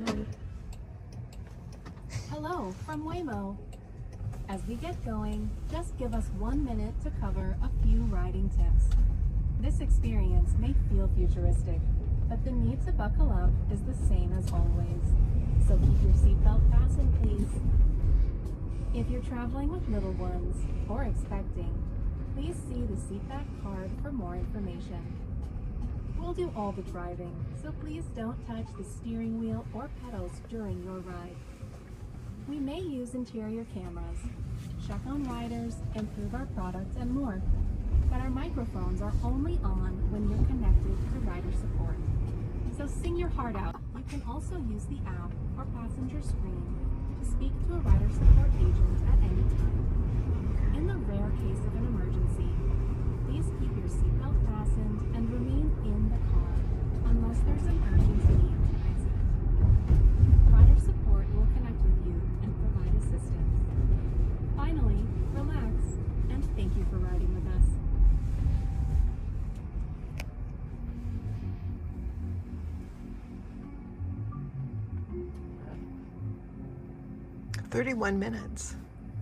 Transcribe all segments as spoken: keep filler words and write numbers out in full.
Hello from Waymo. As we get going, just give us one minute to cover a few riding tips. This experience may feel futuristic, but the need to buckle up is the same as always. So keep your seatbelt fastened, please. If you're traveling with little ones or expecting, please see the seatback card for more information. We'll do all the driving, so please don't touch the steering wheel or pedals during your ride. We may use interior cameras, check on riders, improve our product, and more. But our microphones are only on when you're connected to rider support. So sing your heart out. You can also use the app or passenger screen to speak to a rider support agent at any time. In the rare case of an emergency, please keep your seatbelt fastened and remain in the car unless there's an urgent need to exit. Rider support will connect with you and provide assistance. Finally, relax and thank you for riding with us. thirty-one minutes.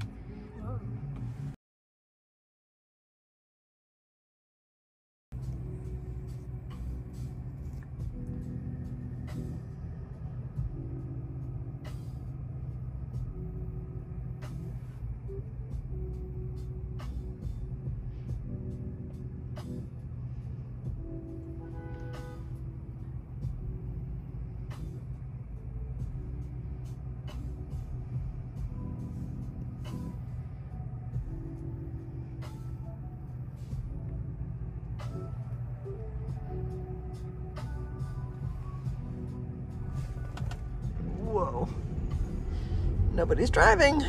Whoa. Nobody's driving.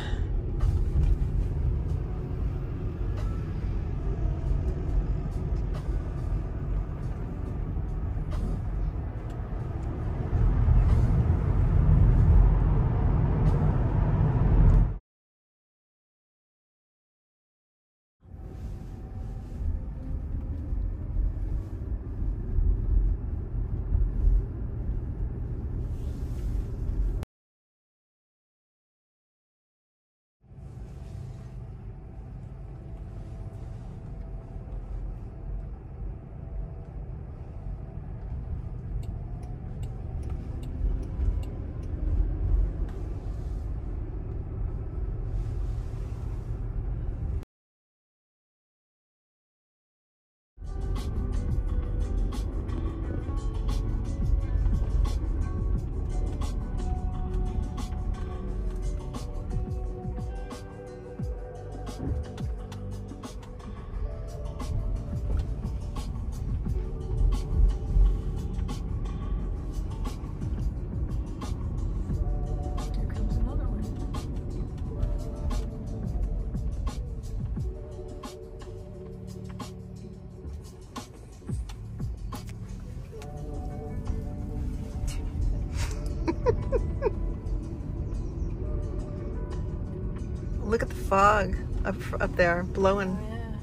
Look at the fog up up there, blowing. Oh, yeah.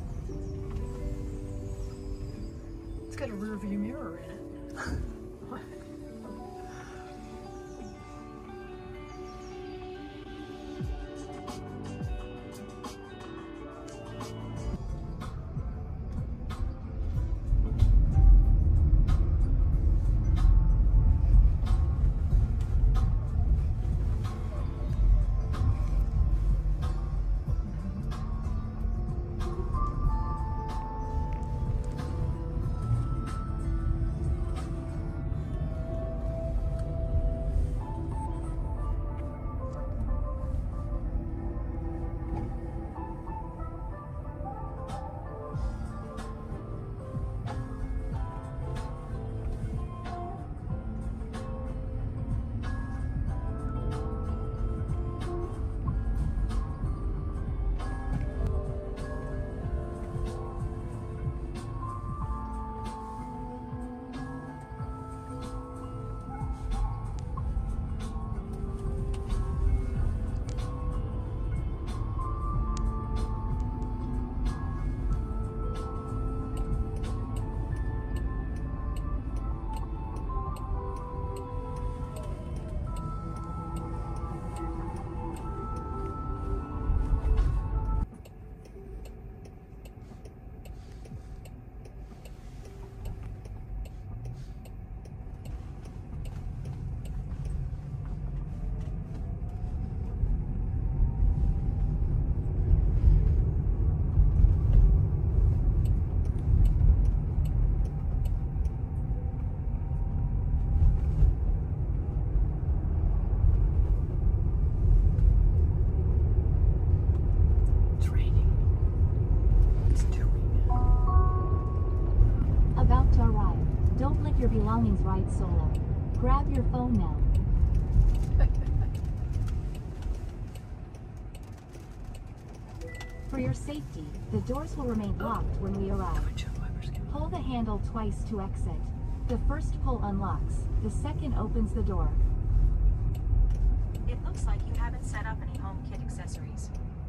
It's got a rear view mirror in it. belongings ride solo. Grab your phone now. For your safety, the doors will remain locked when we arrive. Pull the handle twice to exit. The first pull unlocks, the second opens the door. It looks like you haven't set up any HomeKit accessories.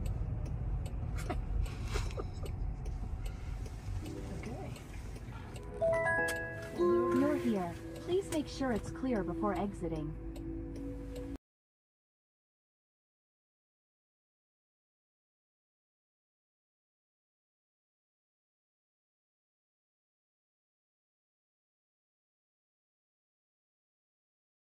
Okay. You're here. Please make sure it's clear before exiting.